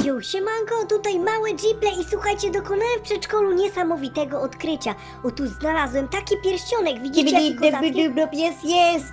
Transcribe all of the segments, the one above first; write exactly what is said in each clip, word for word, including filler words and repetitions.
Yo, siemanko, tutaj małe Giple i słuchajcie, dokonałem w przedszkolu niesamowitego odkrycia. O, tu znalazłem taki pierścionek, widzicie jaki kozacki? Jest, jest,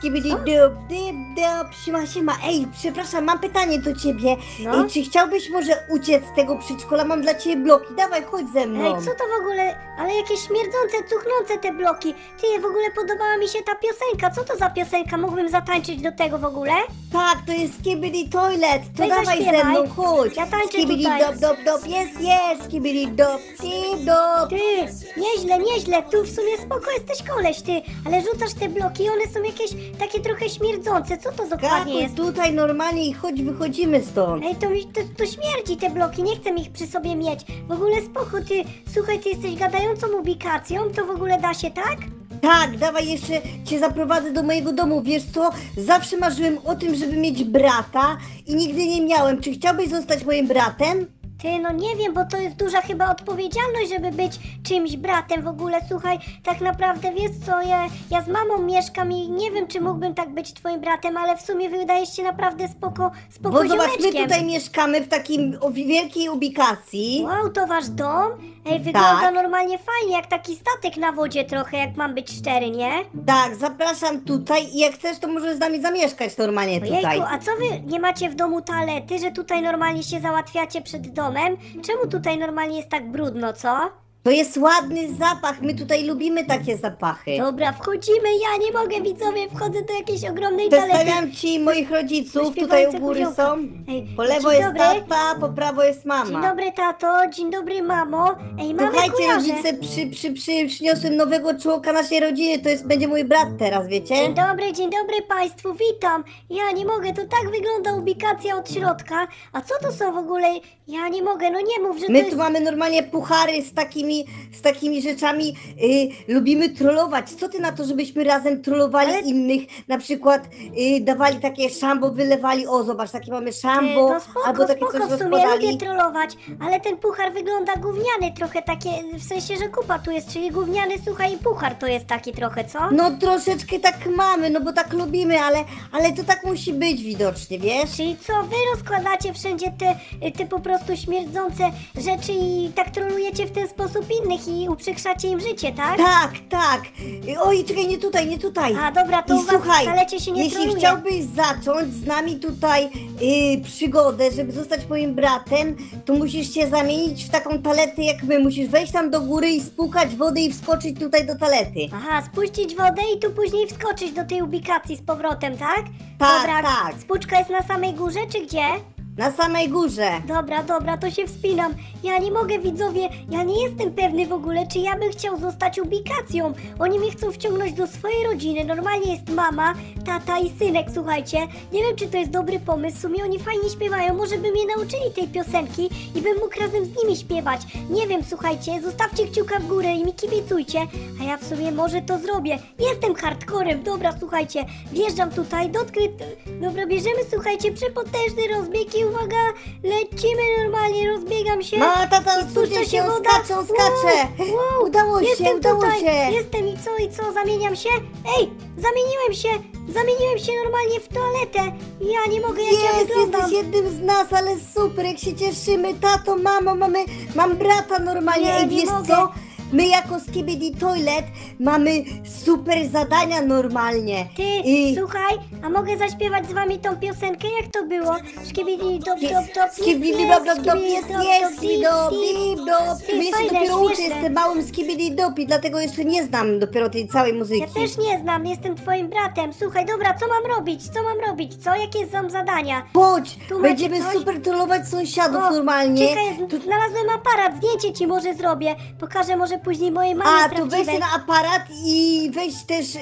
siema, siema. Ej, przepraszam, mam pytanie do ciebie. No? Ej, czy chciałbyś może uciec z tego przedszkola? Mam dla ciebie bloki, dawaj, chodź ze mną. Ej, co to w ogóle? Ale jakieś śmierdzące, cuchnące te bloki. Ty, w ogóle podobała mi się ta piosenka. Co to za piosenka? Mógłbym zatańczyć do tego w ogóle? Tak, to jest Skibidi Toilet, to Weź dawaj zaśpiewaj. ze mną, chodź. Ja tańczę Skibidi tutaj. dop, dop, dop, jest, jest, Skibidi dop, dip, dop. Ty, nieźle, nieźle, tu w sumie spoko jesteś koleś, ty, ale rzucasz te bloki, one są jakieś takie trochę śmierdzące, co to dokładnie Kakuj jest? tutaj normalnie i chodź, wychodzimy stąd. Ej, to, mi- to, to śmierdzi te bloki, nie chcę ich przy sobie mieć. W ogóle spoko, ty, słuchaj, ty jesteś gadającą ubikacją, to w ogóle da się, tak? Tak, dawaj jeszcze cię zaprowadzę do mojego domu, wiesz co? Zawsze marzyłem o tym, żeby mieć brata i nigdy nie miałem. Czy chciałbyś zostać moim bratem? Ty, no nie wiem, bo to jest duża chyba odpowiedzialność, żeby być czymś bratem w ogóle. Słuchaj, tak naprawdę wiesz co, ja, ja z mamą mieszkam i nie wiem, czy mógłbym tak być twoim bratem, ale w sumie wydajesz się naprawdę spoko, spoko Bo zobacz, my ziomeczkiem. tutaj mieszkamy w takim o wielkiej ubikacji. Wow, to wasz dom? Ej, wygląda Tak. normalnie fajnie, jak taki statek na wodzie trochę, jak mam być szczery, nie? Tak, zapraszam tutaj i jak chcesz, to możesz z nami zamieszkać normalnie tutaj. Ojejku, a co wy nie macie w domu toalety, że tutaj normalnie się załatwiacie przed domem? Czemu tutaj normalnie jest tak brudno, co? To jest ładny zapach, my tutaj lubimy takie zapachy. Dobra, wchodzimy, ja nie mogę, widzowie, wchodzę do jakiejś ogromnej toalety. Przedstawiam ci moich rodziców, do tutaj u śpiewającego góry koziołka. są. Ej, Po lewo dzień jest dobry. tata, po prawo jest mama. Dzień dobry, tato, dzień dobry, mamo. Ej, mamy Słuchajcie, kojarzę. rodzice, przy, przy, przy, przyniosłem nowego członka naszej rodziny, to jest, będzie mój brat teraz, wiecie? Dzień dobry, dzień dobry Państwu, witam. Ja nie mogę, to tak wygląda ubikacja od środka. A co to są w ogóle? Ja nie mogę, no nie mów, że My to tu jest... mamy normalnie puchary z takimi, z takimi rzeczami, y, lubimy trollować. Co ty na to, żebyśmy razem trollowali Ale- innych, na przykład y, dawali takie szambo, wylewali, o zobacz, takie mamy szambo, No spoko, albo takie spoko, coś w sumie rozkładali. lubię trollować, ale ten puchar wygląda gówniany, trochę takie, w sensie, że kupa tu jest, czyli gówniany, słuchaj, i puchar to jest taki trochę, co? No troszeczkę tak mamy, no bo tak lubimy, ale, ale to tak musi być widocznie, wiesz? Czyli co, wy rozkładacie wszędzie te, te po prostu śmierdzące rzeczy i tak trolujecie w ten sposób innych i uprzykrzacie im życie, tak? Tak, tak. Y, Oj, czekaj, nie tutaj, nie tutaj. A dobra, to I u was słuchaj, w toalecie się nie jeśli troluje. chciałbyś zacząć z nami tutaj y, przygodę, żeby zostać moim bratem, to musisz się zamienić w taką taletę jak my. Musisz wejść tam do góry i spłukać wodę i wskoczyć tutaj do talety. Aha, spuścić wodę i tu później wskoczyć do tej ubikacji z powrotem, tak? Tak, Dobra, tak. Spuczka jest na samej górze, czy gdzie? Na samej górze. Dobra, dobra, to się wspinam. Ja nie mogę, widzowie, ja nie jestem pewny w ogóle, czy ja bym chciał zostać ubikacją. Oni mnie chcą wciągnąć do swojej rodziny. Normalnie jest mama, tata i synek, słuchajcie. Nie wiem, czy to jest dobry pomysł. W sumie oni fajnie śpiewają. Może by mnie nauczyli tej piosenki i bym mógł razem z nimi śpiewać. Nie wiem, słuchajcie, zostawcie kciuka w górę i mi kibicujcie. A ja w sumie może to zrobię. Jestem hardcorem. Dobra, słuchajcie, wjeżdżam tutaj, dotknę... Dobra, bierzemy, słuchajcie, przepotężny rozbieg i uwaga, lecimy normalnie, rozbiegam się. Mama, tata, I spuszcza spuszcza się, on woda. skacze, on skacze. Wow, wow, Udało się, jestem udało tutaj. się. Jestem i co, i co, zamieniam się? Ej, zamieniłem się, zamieniłem się normalnie w toaletę. Ja nie mogę, jak ja Jest, wyglądam. jesteś jednym z nas, ale super, jak się cieszymy. Tato, mamo, mamy, mam brata normalnie. Ja Ej, nie wiesz mogę. co? My jako Skibidi Toilet mamy super zadania normalnie. Ty, I- słuchaj, a mogę zaśpiewać z wami tą piosenkę? Jak to było? Szkibidi dop dop dop, Skibidi dop dop dop, jest, jest, skibidi dop, dip dop. Ty, My jeszcze fajne, dopiero uczę, śmieszne. jestem małym Skibidi dop i dlatego jeszcze nie znam dopiero tej całej muzyki. Ja też nie znam, jestem twoim bratem. Słuchaj, dobra, co mam robić? Co mam robić? Co? Jakie są zadania? Chodź, Tu macie będziemy coś? super trollować sąsiadów O, normalnie. Czekaj, z- znalazłem aparat, zdjęcie ci może zrobię. Pokażę może później mojej mamie A, tu prawdziwej. weź ten aparat i weź też y,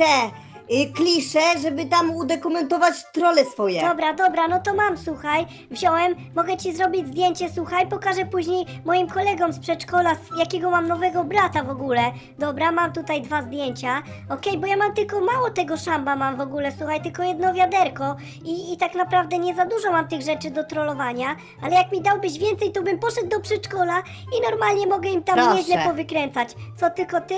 te y, klisze, żeby tam udokumentować trole swoje. Dobra, dobra, no to mam, słuchaj, wziąłem, mogę ci zrobić zdjęcie, słuchaj, pokażę później moim kolegom z przedszkola, z jakiego mam nowego brata w ogóle. Dobra, mam tutaj dwa zdjęcia, okej, bo ja mam tylko mało tego szamba mam w ogóle, słuchaj, tylko jedno wiaderko i, i tak naprawdę nie za dużo mam tych rzeczy do trollowania, ale jak mi dałbyś więcej, to bym poszedł do przedszkola i normalnie mogę im tam Proszę. nieźle powykręcać. Co, tylko tyle?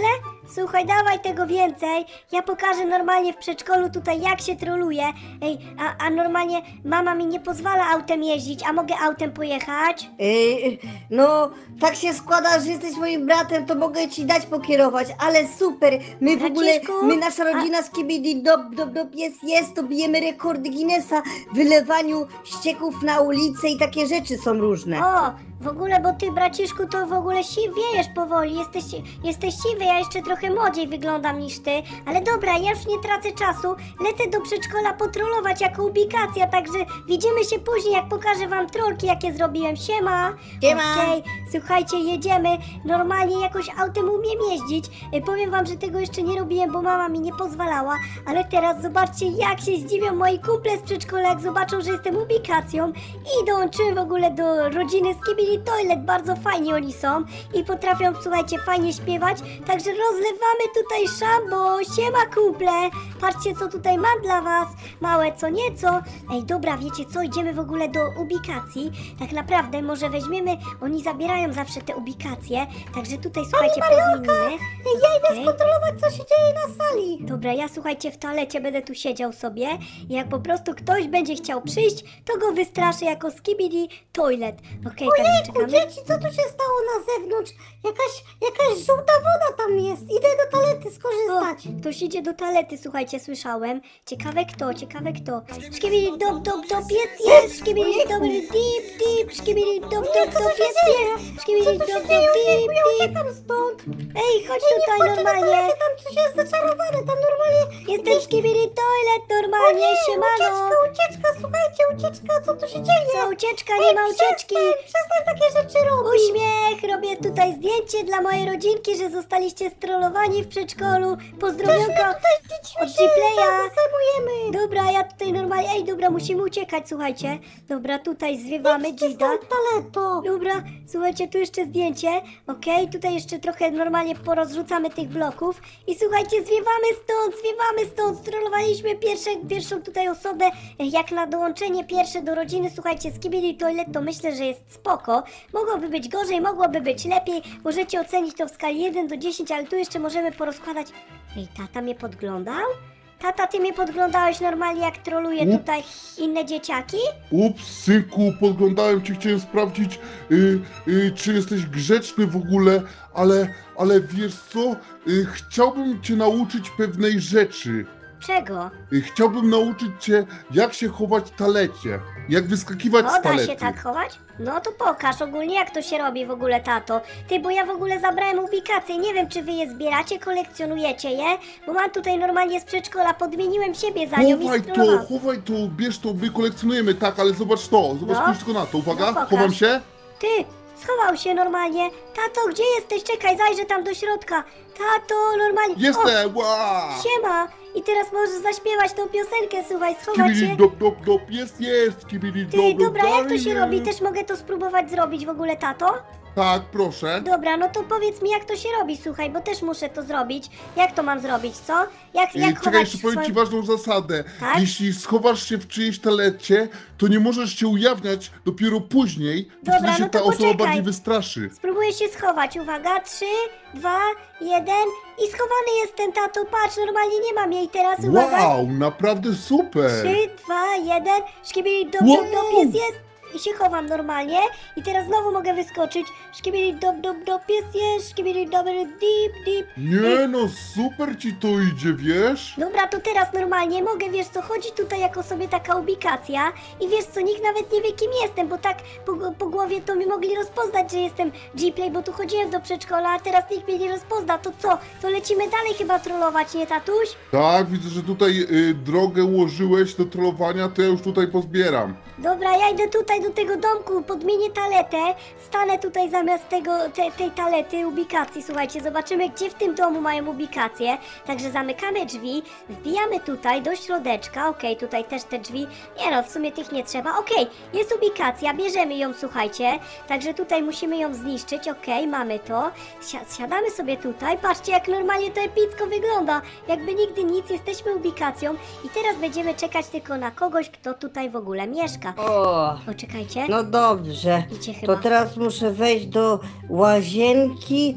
Słuchaj, dawaj tego więcej. Ja pokażę normalnie w przedszkolu tutaj, jak się troluje. Ej, a, a normalnie mama mi nie pozwala autem jeździć, a mogę autem pojechać? Yy, no, tak się składa, że jesteś moim bratem, to mogę ci dać pokierować, ale super, my w ogóle, Braciszku, my nasza rodzina z Skibidi Dop Dop Dop jest, jest, to bijemy rekordy Guinnessa w wylewaniu ścieków na ulicę i takie rzeczy są różne. O, w ogóle, bo ty, braciszku, to w ogóle siwiejesz powoli, jesteś, jesteś siwy, ja jeszcze trochę młodziej wyglądam niż ty, ale dobra, ja już nie tracę czasu, lecę do przedszkola potrolować jako ubikacja, także widzimy się później, jak pokażę wam trolki, jakie zrobiłem. Siema! Siema. Okej, słuchajcie, jedziemy, normalnie jakoś autem umiem jeździć, e, powiem wam, że tego jeszcze nie robiłem, bo mama mi nie pozwalała, ale teraz zobaczcie, jak się zdziwią moi kumple z przedszkola, jak zobaczą, że jestem ubikacją i dołączyłem w ogóle do rodziny Skibidi Toilet, bardzo fajni oni są i potrafią, słuchajcie, fajnie śpiewać, także rozlewamy tutaj szambo. Siema kumple, patrzcie, co tutaj mam dla was, małe co nieco. Ej, dobra, wiecie co, idziemy w ogóle do ubikacji, tak naprawdę może weźmiemy, oni zabierają zawsze te ubikacje, także tutaj, słuchajcie, podmienimy. Ja idę Okej. skontrolować, co się dzieje na sali. Dobra, ja słuchajcie, w toalecie będę tu siedział sobie i jak po prostu ktoś będzie chciał przyjść, to go wystraszę jako Skibidi Toilet. Okej, także Ojejku, czekamy. dzieci, co tu się stało na zewnątrz? Jakaś, jakaś żółta woda tam jest, idę do toalety skorzystać. O, ktoś idzie do toalety, słuchajcie, słyszałem. Ciekawe kto, ciekawe kto. Szkibidi dop dop dop jest, jest, szkibidi dobry dip dip, szkibidi dop dop Co tu dop się jest, dzieje? jest, szkibidi Co tu dop się dop dzieje? Ojejku, dip ja dip. uciekam stąd. Ej, chodź Nie, nie tutaj wchodźcie do normalnie. toalety, tam coś jest zaczarowane, tam normalnie... Jestem w Skibidi Toilet normalnie, Ojej, siemano. ucieczka, ucieczka, słuchajcie, ucieczka, co tu się dzieje? Co, ucieczka, nie ma ucieczki. Przestań, przestań takie rzeczy robić. Uśmiech! Robię tutaj zdjęcie dla mojej rodzinki, że zostaliście strollowani w przedszkolu. Pozdrowionko Dziećmi od się Gplaya. zajmujemy. Dobra, ja tutaj normalnie... Ej, dobra, musimy uciekać, słuchajcie. Dobra, tutaj zwiewamy Idźcie Gida. stąd, toaleto. Dobra, słuchajcie, tu jeszcze zdjęcie. Okej, tutaj jeszcze trochę normalnie porozrzucamy tych bloków. I słuchajcie, zwiewamy stąd, zwiewamy stąd. Strollowaliśmy pierwsze, pierwszą tutaj osobę. Jak na dołączenie pierwsze do rodziny, słuchajcie, Skibidi Toilet, to myślę, że jest spoko. Mogłoby być gorzej, mogłoby być lepiej. Możecie ocenić to w skali jeden do dziesięciu, ale tu jeszcze możemy porozkładać. Ej, tata mnie podglądał? Tata, ty mnie podglądałeś normalnie, jak troluję Ups. tutaj inne dzieciaki? Ups, synku, podglądałem cię, chciałem sprawdzić, y, y, czy jesteś grzeczny w ogóle, ale, ale wiesz co, y, chciałbym cię nauczyć pewnej rzeczy. Czego? Y, chciałbym nauczyć cię, jak się chować w talecie, jak wyskakiwać No, z da talety. się tak chować? No to pokaż ogólnie, jak to się robi w ogóle, tato. Ty, bo ja w ogóle zabrałem ubikację, nie wiem, czy wy je zbieracie, kolekcjonujecie je, bo mam tutaj normalnie z przedszkola, podmieniłem siebie za nią i Chowaj to, strollowałam. chowaj to, bierz to, my kolekcjonujemy, tak, ale zobacz to, zobacz, No. spójrz tylko na to, uwaga, No, pokaż. chowam się. Ty, schował się normalnie. Tato, gdzie jesteś? Czekaj, zajrzę tam do środka. Tato, normalnie. O, Jestem, wow! siema. I teraz możesz zaśpiewać tą piosenkę, słuchaj, schować Kibidi się. dop dop dop, jest, jest, kibidi Ty, dop dop, dobra, jak to się dalej robi? jest. Też mogę to spróbować zrobić w ogóle, tato? Tak, proszę. Dobra, no to powiedz mi, jak to się robi, słuchaj, bo też muszę to zrobić. Jak to mam zrobić, co? Jak, Ej, jak Czekaj, chować jeszcze powiem swoją- ci ważną zasadę. Tak? Jeśli schowasz się w czyjejś talecie, to nie możesz się ujawniać dopiero później, bo Dobra, wtedy się no to ta osoba poczekaj. bardziej wystraszy. Spróbuję się schować, uwaga, trzy, dwa, jeden i schowany jestem, tato, patrz, normalnie nie mam jej teraz, uwaga. Wow, naprawdę super! Trzy, dwa, jeden, szkibili dop, Wow. dop, dop, jest, jest. I się chowam normalnie. I teraz znowu mogę wyskoczyć. Szkibili dop, dop, dop, jest, jest. Szkibili dobry, deep, deep. Nie no, super ci to idzie, wiesz? Dobra, to teraz normalnie mogę, wiesz co, chodzi tutaj jako sobie taka ubikacja i wiesz co, nikt nawet nie wie kim jestem, bo tak po, po głowie to mi mogli rozpoznać, że jestem G-Play, bo tu chodziłem do przedszkola, a teraz nikt mnie nie rozpozna, to co? To lecimy dalej chyba trollować, nie tatuś? Tak, widzę, że tutaj y, drogę ułożyłeś do trollowania, to ja już tutaj pozbieram. Dobra, ja idę tutaj do tego domku, podmienię taletę, stanę tutaj zamiast tego, te, tej talety, ubikacji, słuchajcie, zobaczymy gdzie w tym domu mają ubikację, także zamykamy drzwi, wbijamy tutaj do środeczka, okej, tutaj też te drzwi, nie no, w sumie tych nie trzeba, okej, jest ubikacja, bierzemy ją, słuchajcie, także tutaj musimy ją zniszczyć, okej, mamy to, Si- siadamy sobie tutaj, patrzcie jak normalnie to epicko wygląda, jakby nigdy nic, jesteśmy ubikacją i teraz będziemy czekać tylko na kogoś, kto tutaj w ogóle mieszka. O, Poczekajcie. no dobrze. Idzie chyba. To teraz muszę wejść do łazienki.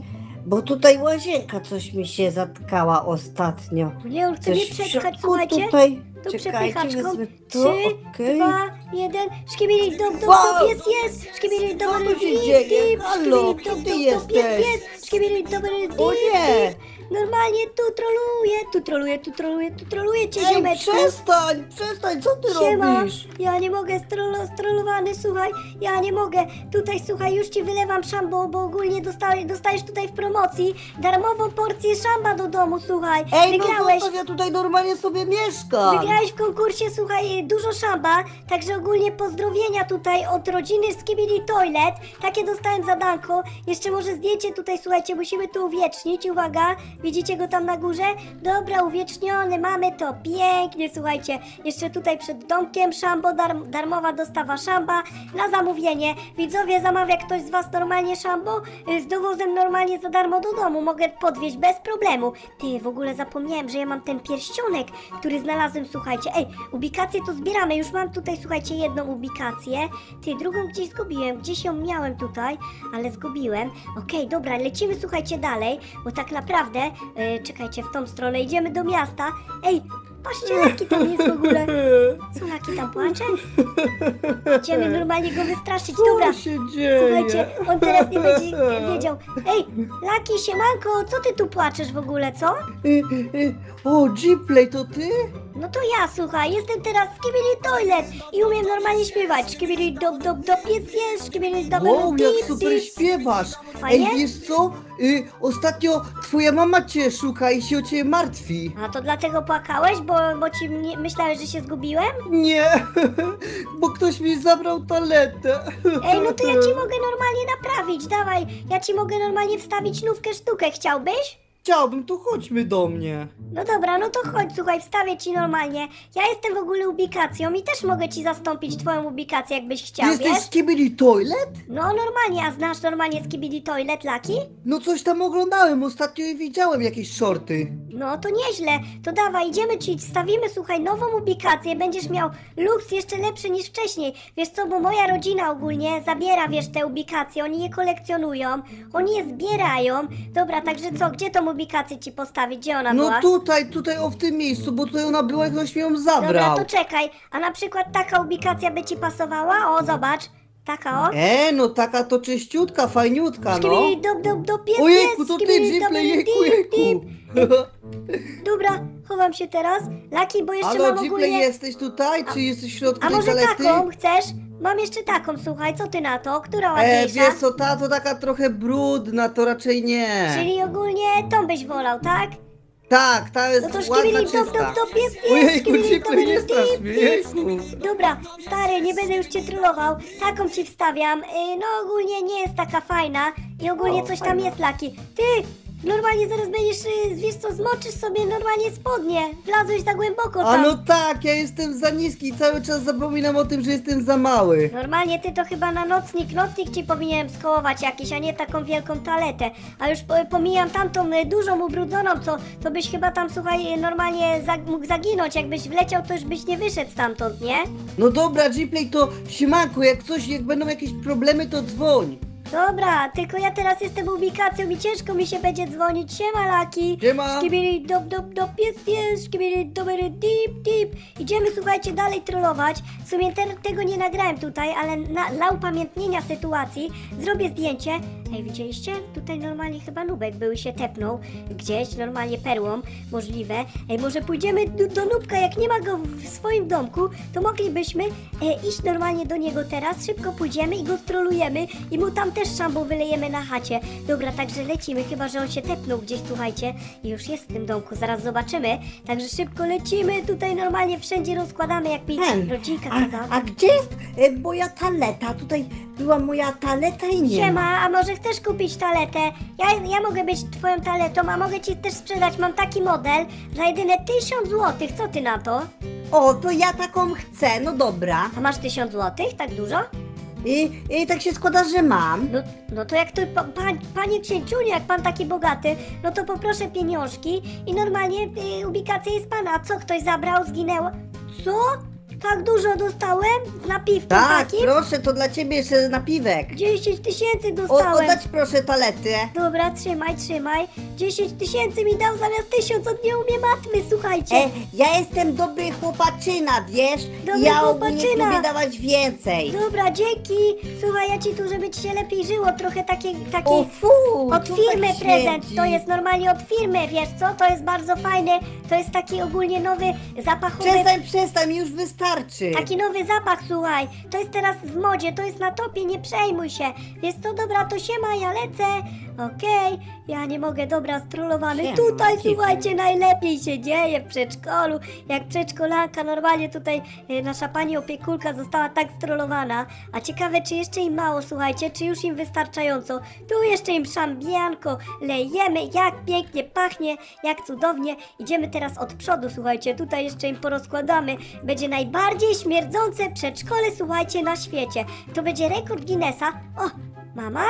bo tutaj łazienka coś mi się zatkała ostatnio. Nie, on chce mnie Coś w przepchać, środku słuchajcie. tutaj. Tu Czekajcie, przepychaczką. wezmę to, Trzy, okej. dwa, jeden. Szkibili, dop, dop, Wow! dop, jest, jest. Szkibili, Co dop, tu dop, się dip, dzieje? dip. Halo, Szkibili, kim dop, ty dop, dop, jesteś? jest, jest. Szkibili, dop, dop, dip, O nie! dip. Normalnie tu troluję, tu troluję, tu troluję, tu troluję cię, Ej, ziomeczku. przestań, przestań, co ty Siema, robisz? ja nie mogę, strolo, strolowany, słuchaj, ja nie mogę. Tutaj, słuchaj, już ci wylewam szambo, bo ogólnie dostałeś, dostajesz tutaj w promocji darmową porcję szamba do domu, słuchaj. Ej, no Wygrałeś. zostaw, ja tutaj normalnie sobie mieszkam. Wygrałeś w konkursie, słuchaj, dużo szamba, także ogólnie pozdrowienia tutaj od rodziny Skibidi Toilet. Takie dostałem zadanko. Jeszcze może zdjęcie tutaj, słuchajcie, musimy tu uwiecznić. Uwaga, widzicie go tam na górze? Dobra, uwieczniony, mamy to pięknie, słuchajcie. Jeszcze tutaj przed domkiem szambo, darm, darmowa dostawa szamba na zamówienie. Widzowie, zamawia ktoś z was normalnie szambo? Y, Z dowozem normalnie za darmo do domu. Mogę podwieźć bez problemu. Ty, w ogóle zapomniałem, że ja mam ten pierścionek, który znalazłem, słuchajcie. Ej, ubikację to zbieramy. Już mam tutaj, słuchajcie, jedną ubikację. Ty, drugą gdzieś zgubiłem. Gdzieś ją miałem tutaj, ale zgubiłem. Okej, dobra, lecimy, słuchajcie, dalej, bo tak naprawdę, e, czekajcie, w tą stronę idziemy do miasta. Ej, patrzcie, Laki tam jest w ogóle. Co, Laki tam płacze? Idziemy normalnie go wystraszyć. Dobra, Co się dzieje? słuchajcie, on teraz nie będzie wiedział. Ej, Laki, siemanko, co ty tu płaczesz w ogóle, co? Y, y, o, Gplay, to ty? No to ja, słuchaj, jestem teraz Skibidi Toilet i umiem normalnie śpiewać. Skibidi dop dop dop jest jest, skibidi dop Wow, dop jak dip super dip. śpiewasz. Fajnie? Ej, wiesz co? Y, ostatnio twoja mama cię szuka i się o ciebie martwi. A to dlatego płakałeś, bo, bo ci nie, myślałeś, że się zgubiłem? Nie, bo ktoś mi zabrał taletę. Ej, no to ja ci mogę normalnie naprawić, dawaj, ja ci mogę normalnie wstawić nówkę sztukę, chciałbyś? Chciałbym, to chodźmy do mnie. No dobra, no to chodź, słuchaj, wstawię ci normalnie. Ja jestem w ogóle ubikacją i też mogę ci zastąpić twoją ubikację, jakbyś Ty chciał, jesteś wiesz? Skibidi Toilet? No normalnie, a znasz normalnie Skibidi Toilet, Laki? No coś tam oglądałem, ostatnio i widziałem jakieś shorty. No to nieźle, to dawaj, idziemy ci, wstawimy, słuchaj, nową ubikację, będziesz miał luks jeszcze lepszy niż wcześniej. Wiesz co, bo moja rodzina ogólnie zabiera, wiesz, te ubikacje, oni je kolekcjonują, oni je zbierają. Dobra, także co, gdzie tą ubikację ci postawić, gdzie ona była? No tutaj, tutaj, o w tym miejscu, bo tutaj ona była i ktoś mi ją Dobra, zabrał. to czekaj, a na przykład taka ubikacja by ci pasowała? O, zobacz, taka o. E, no taka to czyściutka, fajniutka, no. Skibidi dop dop dop jest, Ojejku, jest, to ty, skibidi Gplay, dobry jejku, dip, dip. jejku. Dobra, chowam się teraz. Laki, bo jeszcze Halo, mam Gplay, ogólnie... jesteś tutaj, czy jesteś w środku A tej może talety? taką chcesz? Mam jeszcze taką, słuchaj, co ty na to? Która E, ładniejsza? wiesz co, ta to taka trochę brudna, to raczej nie. Czyli ogólnie tą byś wolał, tak? Tak, ta jest No to ładna, szkibili czysta. dop dop dop jest, jest, Ojejku, szkibili Gplay, nie dop, dop, strasz dip, mnie, dip. jejku. Dobra, stary, nie będę już cię trollował. Taką ci wstawiam. Yy, no ogólnie nie jest taka fajna i ogólnie O, coś tam fajna. jest, Laki. Ty, normalnie zaraz będziesz, yy, wiesz co, zmoczysz sobie normalnie spodnie. Wlazłeś za głęboko A tam. no tak, ja jestem za niski i cały czas zapominam o tym, że jestem za mały. Normalnie ty to chyba na nocnik, nocnik ci powinienem skołować jakiś, a nie taką wielką toaletę. A już po, pomijam tamtą y, dużą, ubrudzoną, co to byś chyba tam, słuchaj, normalnie zag, mógł zaginąć. Jakbyś wleciał, to już byś nie wyszedł stamtąd, nie? No dobra, Gplay, to siemanko, jak coś, jak będą jakieś problemy, to dzwoń. Dobra, tylko ja teraz jestem ubikacją i ciężko mi się będzie dzwonić. Siema, Laki. Siema. Szkibidi dop dop dop jest jest, szkibidi dobry dip dip. Idziemy, słuchajcie, dalej trollować. W sumie te, tego nie nagrałem tutaj, ale na, dla upamiętnienia sytuacji zrobię zdjęcie. Ej, widzieliście? Tutaj normalnie chyba Nubek był i się tepnął gdzieś, normalnie perłą, możliwe. Ej, może pójdziemy do, do Nubka, jak nie ma go w, w swoim domku, to moglibyśmy e, iść normalnie do niego teraz, szybko pójdziemy i go strolujemy i mu tam też szambo wylejemy na chacie. Dobra, także lecimy, chyba że on się tepnął gdzieś, słuchajcie, i już jest w tym domku, zaraz zobaczymy. Także szybko lecimy, tutaj normalnie wszędzie rozkładamy, jak mi Hen, rodzinka a, kazała. a gdzie jest e, moja taleta? Tutaj była moja taleta i nie Siema, ma. a może chcesz kupić taletę? Ja, ja mogę być twoją taletą, a mogę ci też sprzedać. Mam taki model za jedyne tysiąc złotych. Co ty na to? O, to ja taką chcę, no dobra. A masz tysiąc złotych? Tak dużo? I, I tak się składa, że mam. No, no to jak to, pa, pa, panie księciuniu, jak pan taki bogaty, no to poproszę pieniążki i normalnie y, ubikacja jest pana. A co, ktoś zabrał, zginęło? Co? Tak dużo dostałem z napiwkiem Tak, takim? proszę, to dla ciebie jeszcze napiwek. dziesięć tysięcy O, dostałem. oddać proszę taletę. Dobra, trzymaj, trzymaj. dziesięć tysięcy mi dał zamiast tysiąc, on nie umie matmy, słuchajcie. E, ja jestem dobry chłopaczyna, wiesz? Dobry ja ogólnie chłopaczyna. lubię dawać więcej. Dobra, dzięki. Słuchaj, ja ci tu, żeby ci się lepiej żyło, trochę takie, takie O fu, od co firmy tak prezent. śmierdzi? To jest normalnie od firmy, wiesz co? To jest bardzo fajne. To jest taki ogólnie nowy zapachowy. Przestań, przestań, już wystarczy. Taki nowy zapach, słuchaj. To jest teraz w modzie, to jest na topie, nie przejmuj się. Jest to dobra, to siema, ja lecę. Okej, ja nie mogę, dobra, strollowany. Siema, Tutaj, Kiku. słuchajcie, najlepiej się dzieje w przedszkolu. Jak przedszkolanka, normalnie tutaj e, nasza pani opiekunka została tak strollowana. A ciekawe, czy jeszcze im mało, słuchajcie, czy już im wystarczająco. Tu jeszcze im szambianko lejemy, jak pięknie pachnie, jak cudownie. Idziemy teraz od przodu, słuchajcie, tutaj jeszcze im porozkładamy. Będzie najbardziej śmierdzące przedszkole, słuchajcie, na świecie. To będzie rekord Guinnessa. O, mama?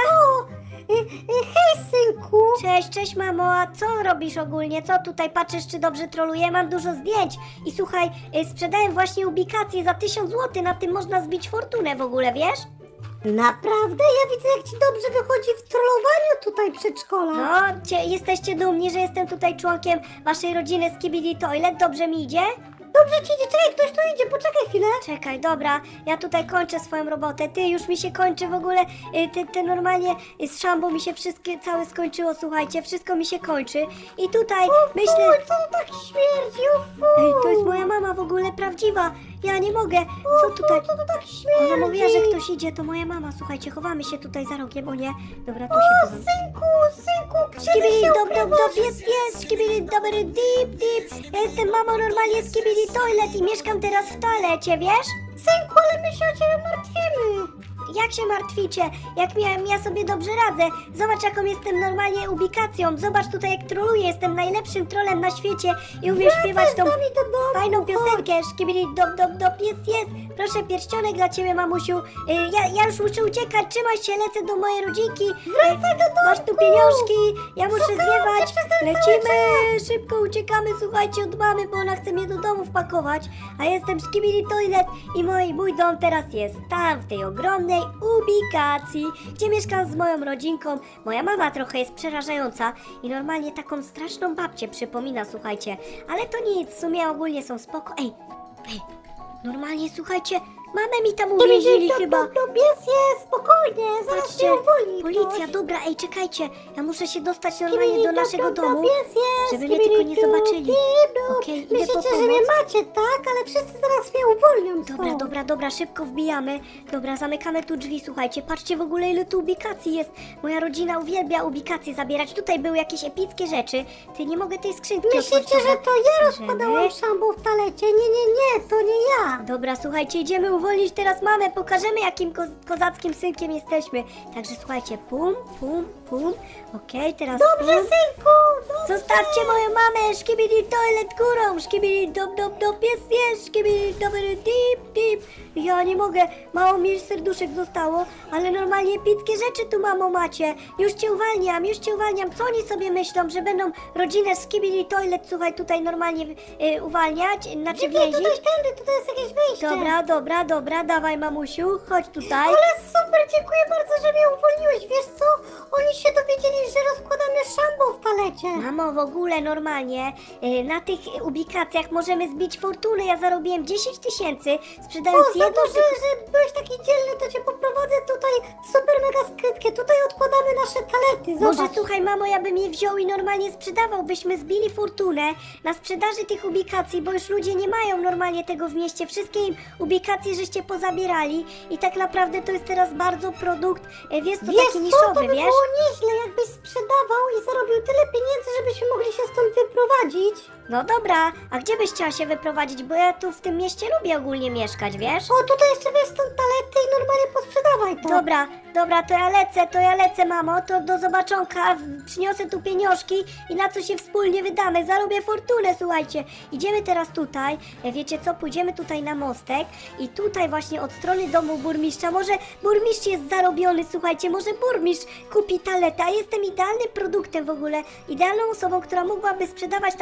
Hej, synku. Cześć, cześć mamo, a co robisz ogólnie? Co tutaj patrzysz, czy dobrze troluję? Mam dużo zdjęć i słuchaj, y, sprzedałem właśnie ubikację za tysiąc złotych, na tym można zbić fortunę w ogóle, wiesz? Naprawdę? Ja widzę, jak ci dobrze wychodzi w trollowaniu tutaj przedszkola. No, cie, jesteście dumni, że jestem tutaj członkiem waszej rodziny z Skibidi Toilet, dobrze mi idzie? Dobrze ci idzie, czekaj, ktoś tu idzie, poczekaj chwilę. Czekaj, dobra, ja tutaj kończę swoją robotę, ty, już mi się kończy w ogóle, y, ty, ty normalnie y, z szambą mi się wszystkie, całe skończyło, słuchajcie, wszystko mi się kończy i tutaj myślę... Fuj, co to tak śmierdzi, o fuj. Ej, to jest moja mama w ogóle prawdziwa. Ja nie mogę. Co tutaj? Co to tak śmierdzi? Ona mówiła, że ktoś idzie, to moja mama. Słuchajcie, chowamy się tutaj za rogiem, o nie. Dobra, tu się chowam. Synku, synku, gdzie ty Skibidi się dob dob dob ukrywasz? jest jest, skibidi dobry deep deep. Ja jestem mamą normalnie skibidi toilet i mieszkam teraz w toalecie, wiesz? Synku, ale my się o ciebie martwimy. Jak się martwicie? Jak miałem, ja sobie dobrze radzę. Zobacz, jaką jestem normalnie ubikacją. Zobacz tutaj, jak troluję. Jestem najlepszym trolem na świecie i umiem śpiewać tą z nami do domu, fajną chodź. piosenkę. Szkibidi dop dop dop, jest, jest. Proszę, pierścionek dla ciebie, mamusiu. Y, ja, ja już muszę uciekać. Trzymaj się, lecę do mojej rodzinki. Wracaj do Masz tu domku. pieniążki. Ja muszę Szukam zwiewać. cię przez ten cały Lecimy. czas. Szybko uciekamy, słuchajcie, od mamy, bo ona chce mnie do domu wpakować. A jestem Skibidi Toilet i mój, mój dom teraz jest tam, w tej ogromnej ubikacji, gdzie mieszkam z moją rodzinką. Moja mama trochę jest przerażająca i normalnie taką straszną babcię przypomina, słuchajcie. Ale to nic, w sumie ogólnie są spoko. Ej, ej, normalnie, słuchajcie, mamę mi tam uwięzili chyba. To pies jest, spokojnie, zaraz Patrzcie, się uwolni policja, ktoś. dobra, ej, czekajcie, ja muszę się dostać normalnie do Skibidi naszego dop, dop, domu, dop, jest, jest, żeby mnie tylko nie skibidi dop, zobaczyli. dip, dop. Okej, idę po Myślicie, że mnie pomoc. macie, tak? Ale wszyscy zaraz mnie uwolnią Dobra, stąd. dobra, dobra, szybko wbijamy. Dobra, zamykamy tu drzwi, słuchajcie. Patrzcie w ogóle, ile tu ubikacji jest. Moja rodzina uwielbia ubikacje zabierać. Tutaj były jakieś epickie rzeczy. Ty, nie mogę tej skrzynki Myślicie, otworzyć, że to ja Bierzemy. rozkładałam szambo w talecie? Nie, nie, nie, to nie ja. Dobra, słuchajcie, idziemy uwolnić teraz mamę. Pokażemy, jakim ko kozackim synkiem jesteśmy. Także słuchajcie, pum, pum, pum. Okej, teraz Dobrze, pum. synku, dobrze. Zostawcie moją mamę, szkibidi toilet górą, szkibidi dop dop dop, jest, jest, szkibidi dobry dip dip. Ja nie mogę, mało mi serduszek zostało, ale normalnie epickie rzeczy tu, mamo, macie. Już cię uwalniam, już cię uwalniam. Co oni sobie myślą, że będą rodzinę skibidi toilet, słuchaj, tutaj normalnie y, uwalniać, znaczy Nie, nie, więzić? tutaj tędy, tutaj jest jakieś wyjście. Dobra, dobra, dobra, dawaj, mamusiu, chodź tutaj. Ale super, dziękuję bardzo, że mnie uwolniłeś. Wiesz co? Oni się dowiedzieli, że rozkładamy szambo w talecie. Mamo, w ogóle normalnie y, na tych ubikacjach możemy zbić fortunę. Ja zarobiłem dziesięć tysięcy, sprzedając O, za jedną to, że, że byłeś taki dzielny, to cię poprowadzę tutaj w super mega skrytkę. Tutaj odkładamy nasze talety, zobacz. Może słuchaj, mamo, ja bym je wziął i normalnie sprzedawał, byśmy zbili fortunę na sprzedaży tych ubikacji, bo już ludzie nie mają normalnie tego w mieście. Wszystkie im ubikacje żeście pozabierali i tak naprawdę to jest teraz bardzo produkt, e, jest to Wiesz taki co, to niszowy, by wiesz? było nieźle, jakbyś sprzedawał i zarobił tyle pieniędzy, żebyśmy mogli się stąd wyprowadzić. No dobra, a gdzie byś chciała się wyprowadzić, bo ja tu w tym mieście lubię ogólnie mieszkać, wiesz? O, tutaj jeszcze wiesz stąd talety i normalnie posprzedawaj to. Dobra, dobra, to ja lecę, to ja lecę, mamo, to do zobaczonka, przyniosę tu pieniążki i na co się wspólnie wydamy, zarobię fortunę, słuchajcie. Idziemy teraz tutaj, e, wiecie co, pójdziemy tutaj na mostek i tutaj właśnie od strony domu burmistrza, może burmistrz jest zarobiony, słuchajcie, może burmistrz kupi taletę, a jestem idealnym produktem w ogóle, idealną osobą, która mogłaby sprzedawać takie ubikacje.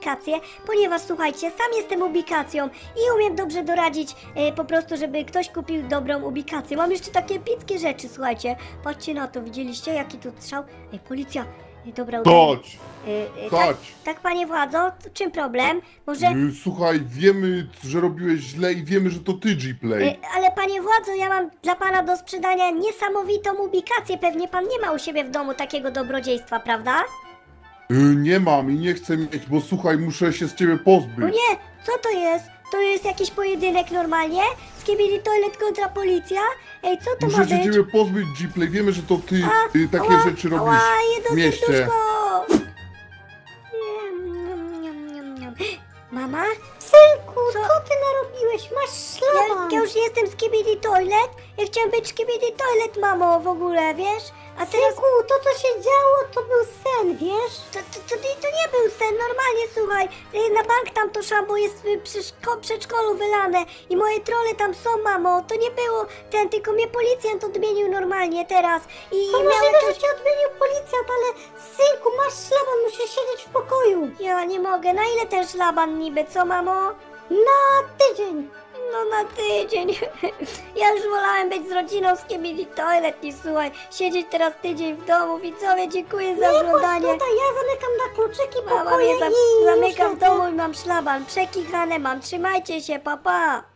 ubikację, ponieważ słuchajcie, sam jestem ubikacją i umiem dobrze doradzić e, po prostu, żeby ktoś kupił dobrą ubikację. Mam jeszcze takie epickie rzeczy, słuchajcie. Patrzcie na to, widzieliście jaki tu strzał? Ej, policja! Ej, dobra, udaję. Chodź! E, e, tak, Chodź! tak, panie władzo, to czym problem? Może... Y, Słuchaj, wiemy, że robiłeś źle i wiemy, że to ty, G-Play. E, Ale panie władzo, ja mam dla pana do sprzedania niesamowitą ubikację. Pewnie pan nie ma u siebie w domu takiego dobrodziejstwa, prawda? Y, Nie mam i nie chcę mieć, bo słuchaj, muszę się z ciebie pozbyć. O nie, co to jest? To jest jakiś pojedynek normalnie? Skibidi Toilet kontra policja? Ej, co to ma Muszę się być? ciebie pozbyć, G-Play. Wiemy, że to ty A, y, takie ała, rzeczy robisz ała, jedno w mieście. serduszko! Niam, niam, niam, niam, niam. Mama? Synku, Co? co ty narobiłeś? Masz Ja, szlaban. ja już nie jestem Skibidi Toilet. Ja chciałam być Skibidi Toilet, mamo, w ogóle, wiesz? A teraz... Synku, to co się działo, to był sen, wiesz? To, to, to, to nie był sen, normalnie, słuchaj, y, na bank tam to szambo jest y, przy szko- przedszkolu wylane i moje trole tam są, mamo, to nie było ten, tylko mnie policjant odmienił normalnie teraz i, i To miał możliwe, że jakieś... cię odmienił policjant, ale synku, masz szlaban, musisz siedzieć w pokoju. Ja nie mogę, na ile ten szlaban niby, co, mamo? Na tydzień. No na tydzień. Ja już wolałem być z rodziną z Skibidi Toilet niż, słuchaj, siedzieć teraz tydzień w domu. Widzowie, dziękuję za Nie, chodź oglądanie. tutaj, ja zamykam na kluczyki Mama pokoje mnie za- i zamyka już w domu i mam szlaban. Przekichane mam. Trzymajcie się, papa. Pa.